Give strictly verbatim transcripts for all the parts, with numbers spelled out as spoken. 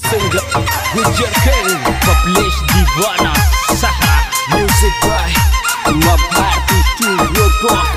singer Gujar King, Publish Divana Saha, music by Mabharti Studio Talk.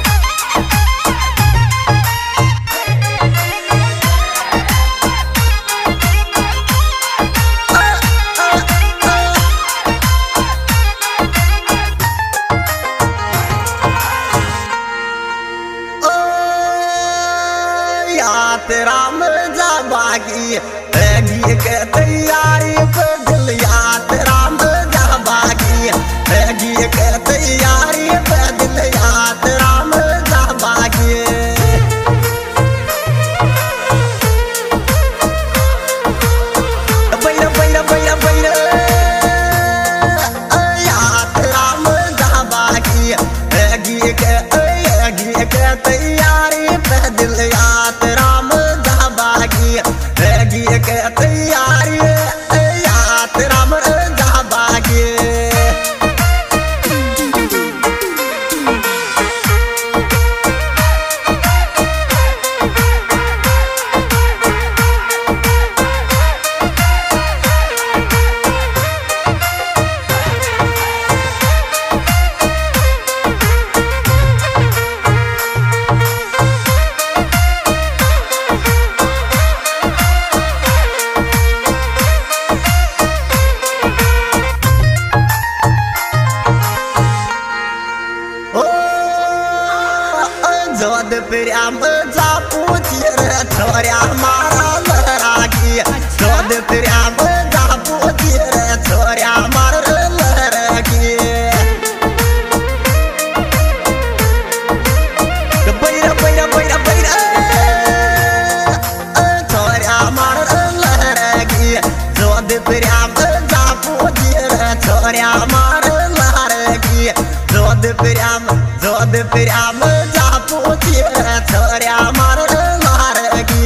Ram जा बागी घी के तैयारी पे दिल याद राम जा बागी घी के तैयारी पे दिल याद राम जा बागी बैर बैर बैर बैर याद राम जा बागी घी के घी के तैयारी पे दिल याद राम घी के तैयारी याद राम जा बागी जोध प्रेम जा पूछिए रे छोरिया मारा लहरागी जोध प्रेम जा पूछिए रे छोरिया मारा लहरागी बैर बैर बैर बैर छोरिया मारा लहरागी जोध प्रेम जा पूछिए रे छोरिया मारा लहरागी जोध प्रेम जोध प्रेम जा पूछिए छोरिया मार लहरागी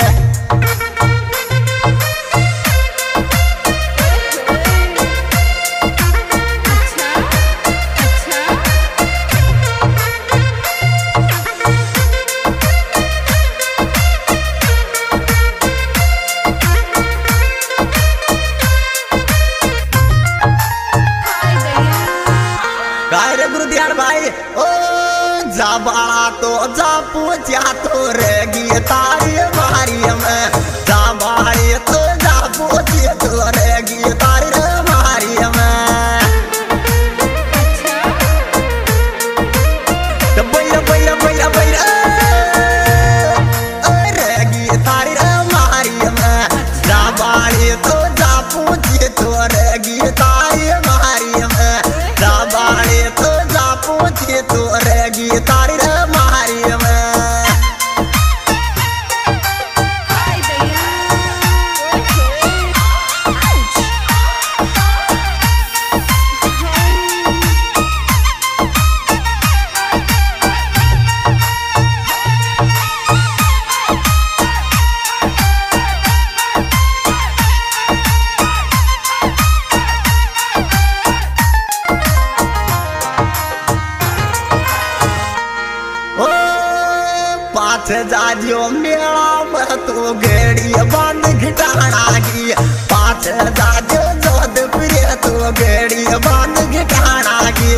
गुरुदियार भाई ओ जा बाला तो जा पूछा तो रेगी तारी मारी में जा बाड़ी तो जा पूछिए तो रेगी तारी मारी में बैर बैर बैर बैर रेगी तारी मारी में जा बाड़ी तो जा पूछिए तो रेगी तारी मारी में जा बाड़ी तो जा पूछिए तो रेगी तारी मारी में जाजियो मेला में तो गेड़ी बंद घटाना की पाँच जाजियो जोध प्रिय तो गेड़ी बंद घटाना की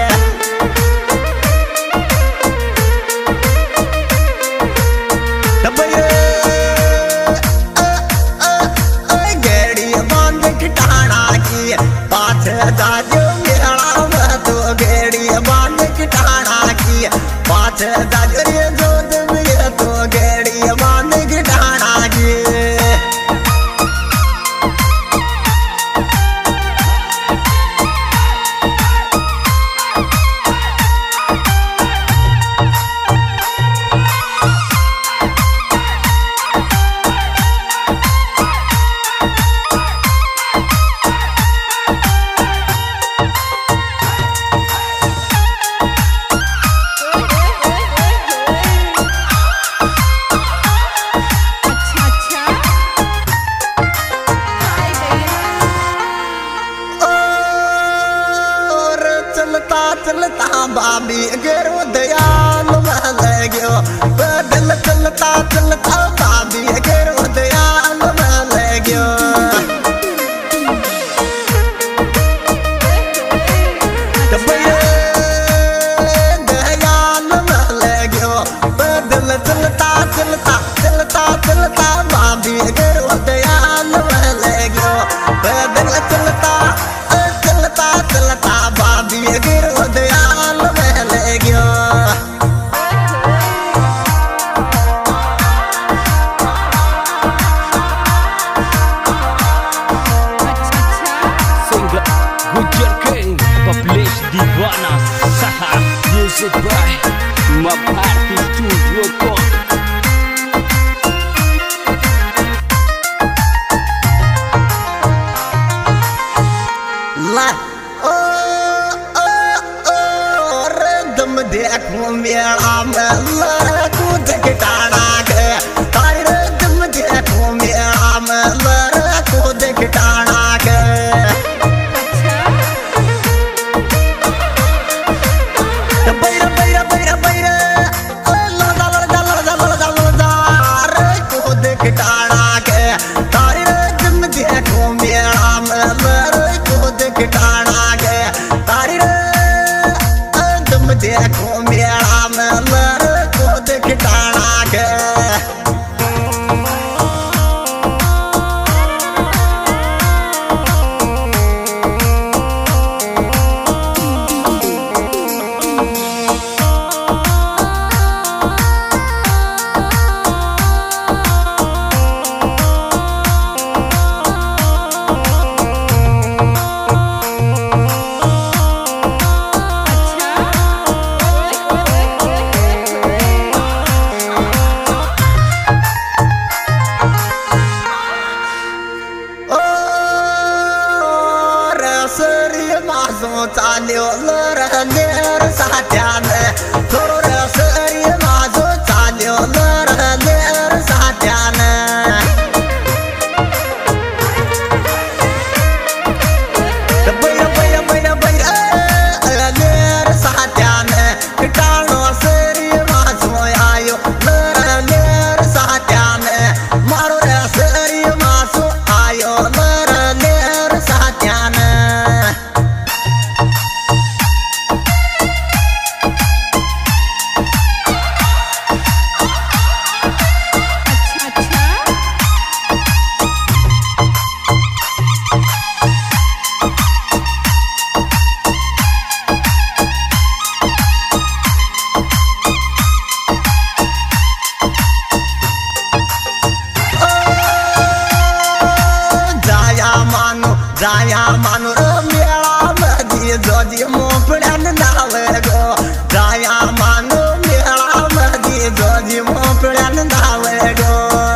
गेड़ी बंद घटाना की पाँच जाजियो मेला में तो गेड़ी बंद घटाना की पाँच जाजियो जोध तो गेड़ी बंद घटाना की चलता बाबी गेरो दयाल महल गयो बदल चलता चलता बाबी गेरो दयाल महल गयो। Music by Maparty Studio Talk. La ओ ओ ओ रदम देखो मेरा मेला कूद के टाड़ा के तारे रदम देखो मेरा मेला कूद के टाड़ा के बैरा बैरा बैरा बैरा ला ला ला ला ला ला ला ला ला कूद के टाड़ा के तारे रदम देखो मेरा मेला कूद के टाड़ा के तारे रदम देखो मेरा मेला कूद के टाड़ा के चाल्यो लरलेर साथ्याने थोर सरी माझो चाल्यो लरलेर साथ्याने बैरा बैरा बैरा बैरा लेर साथ्याने किटाणो सरी माझो आयो लरलेर साथ्याने मारो रे सरी माझो आयो लरलेर साथ्याने जाया मानो मेला मधी जोजी मोपड्यान नाव गो जाया मानो मेला मधी जोजी मोपड्यान नाव गो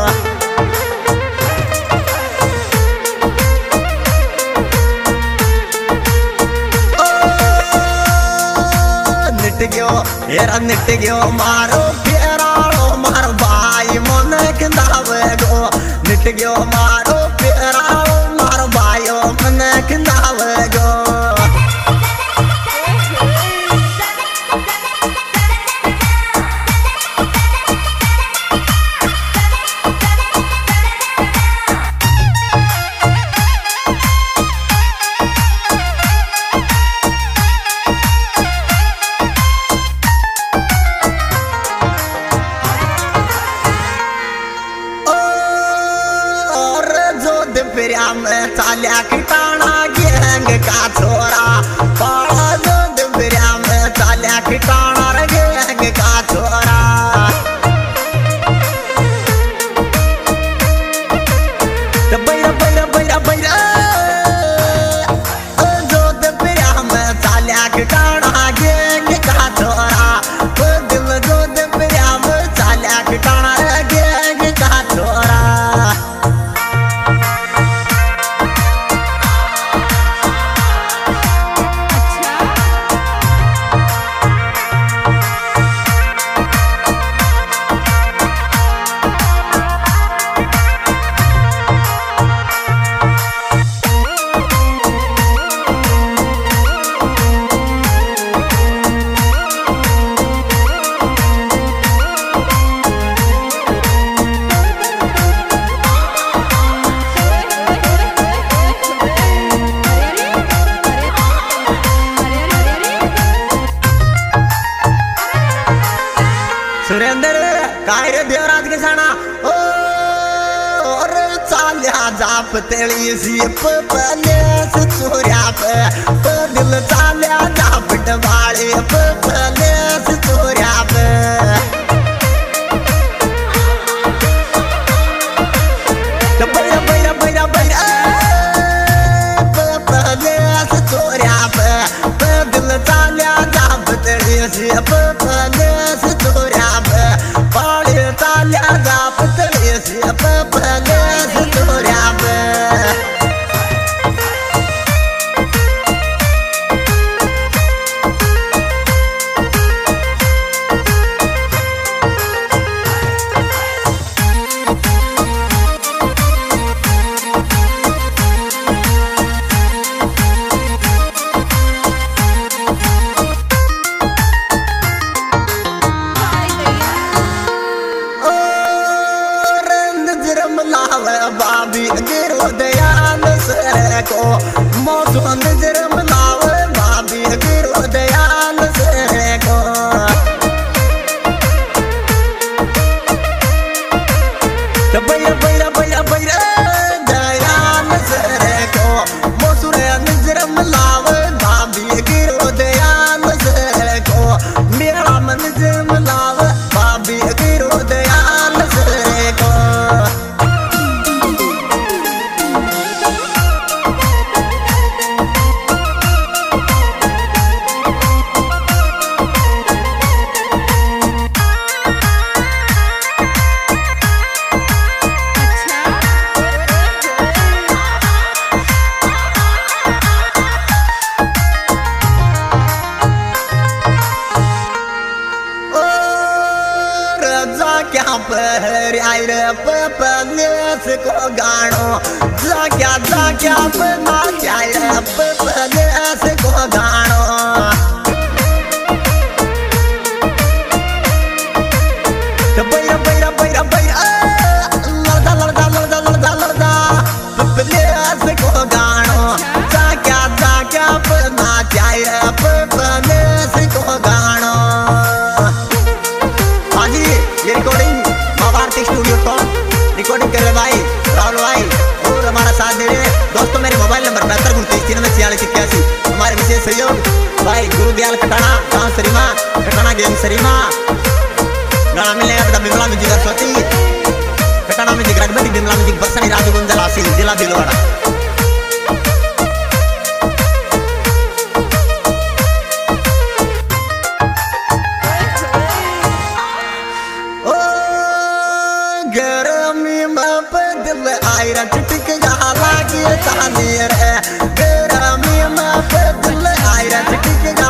निट गयो हेरा निट गयो मारो फेराळो मारो भाई मोनक नाव गो निट गयो मारो फेराळो मारो भाई मनक नाव गो में चाल्या किटाणा गेंग का छोरा पाड़ा दूध बिरिया में चाल्या किटाणा गेंग का छोरा बैरा बैरा बैरा बैरा दूध बिरिया में चाल्या किटाणा गेंग का छोरा दिल दूध बिरिया में चाल्या किटाणा गेंग का छोरा सुरेंद्र काय रे देवराज के साना ओ और चाल्या जाप तेली सीप पलेस चोऱ्या पे दिल चाल्या जाप डबाळे पलेस चोऱ्या पे बैरा बैरा बैरा बैरा पलेस चोऱ्या पे दिल चाल्या जाप तेली सीप भाभी गिरो दयाल से को मौसम नजर मिलावे भाभी गिरो दयाल से को बैरा बैरा बैरा बैरा दयाल से को मौसम नजर मिलावे भाभी गिरो दयाल से को मेरा मन नजर मिलावे भाभी गिरो दयाल से को क्या पर आई रे पपनेस को गानो जा क्या जा क्या बना क्या रे पपनेस को गानो तो बैरा बैरा बैरा बैरा लड़दा लड़दा लड़दा लड़दा लड़दा पपनेस को गानो जा क्या जा क्या बना क्या रे पपनेस को गानो ये रिकॉर्डिंग माँ भारती स्टूडियो टॉन रिकॉर्डिंग कर रहे भाई राहुल भाई और हमारा साथ दे रहे दोस्तों। मेरे मोबाइल नंबर बहत्तर उनतीस तिरानवे छियालीस इक्यासी। हमारे विशेष सहयोग भाई गुरुदयाल कटाना गाँव सरीमा कटाना गेम सरीमा गाना मिलेगा बिमला म्यूजिक सरस्वती कटाना म्यूजिक रगबती बिमला म्यूजिक बसनी राजू गुंजल हासिल जिला भीलवाड़ा। गर्मी में बदल आयरा चिटक गाला की तानीर है गर्मी में बदल आयरा चिटक